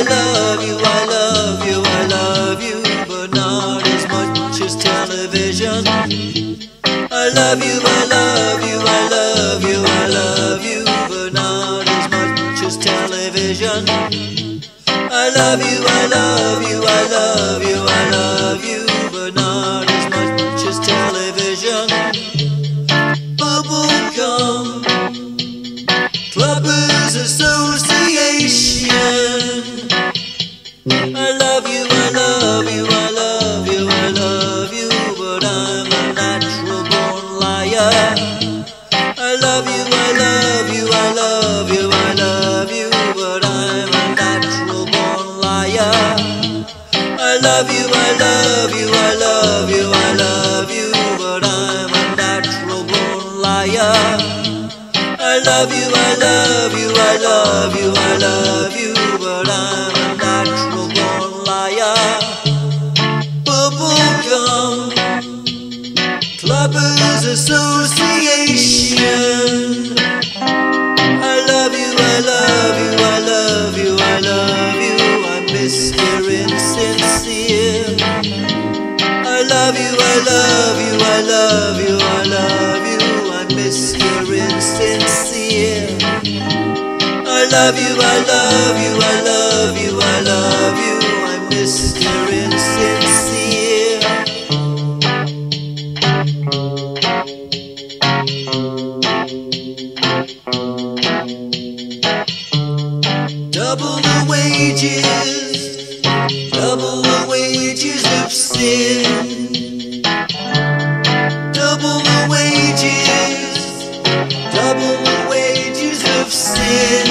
love you, I love you, I love you, but not as much as television. I love you, I love you, I love you, I love you, but not as much as television. I love you, I love you, I love you, I love you, but not as much as television. Bubblegum Clubbers Association. I love you, I love you, I love you, I love you, but I'm a natural born liar. I love you, I love you, I love you, I love you, but I'm a natural born liar. I love you, I love you, I love you, I love you, but I'm a natural born liar. I love you, I love you, I love you, I love you, but I'm a natural born liar. Bubblegum Clubbers Association. I love you, I love you, I love you, I love you, I'm Mr. Insincere. I love you, I love you, I love you, I love you, I'm Mr. Insincere. I love you, I love you, I love you, I love you, I'm Mr. Insincere. Double the wages, double the wages of sin. Double the wages, double the wages of sin.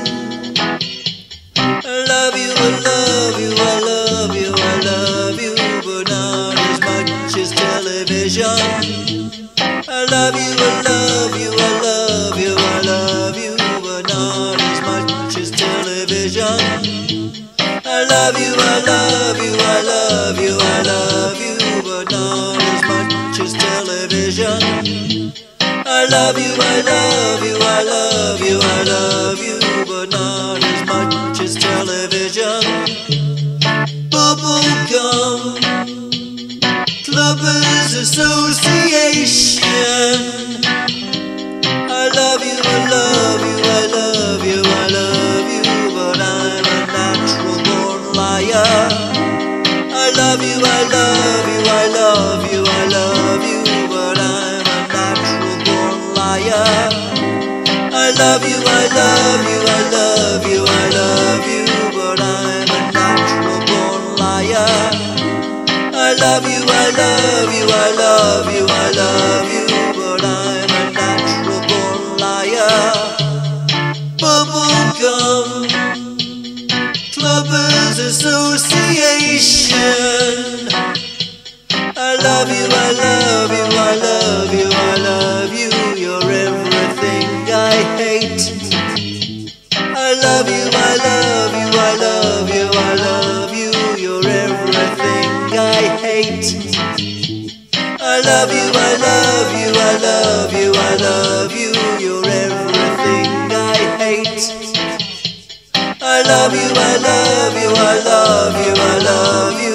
I love you, I love you, I love you, I love you, but not as much as television. I love you, I love you, I love you, I love you, but not as much as television. I love you, I love you, I love you, I love you, but not as much as television. I love you, I love you, I love you, I love you, but not as much as television. Bubblegum Clubbers Association. I love you, I love you, I love you, I love you, but I'm a natural born liar. I love you, I love you, I love you, I love you, but I'm a natural born liar. I love you, I love you, I love you, I love you, but I'm a natural born liar. I love you, I love you, I love you, I love you, but I'm a natural born liar. Bubblegum Clubbers Association. I love you, I love you, I love you, I love you, you're everything I hate. I love you, I love you, I love you, I love you, you're everything I hate. I love you, I love you, I love you, I love you, you're everything I hate. I love you, I love you, I love you, I love you,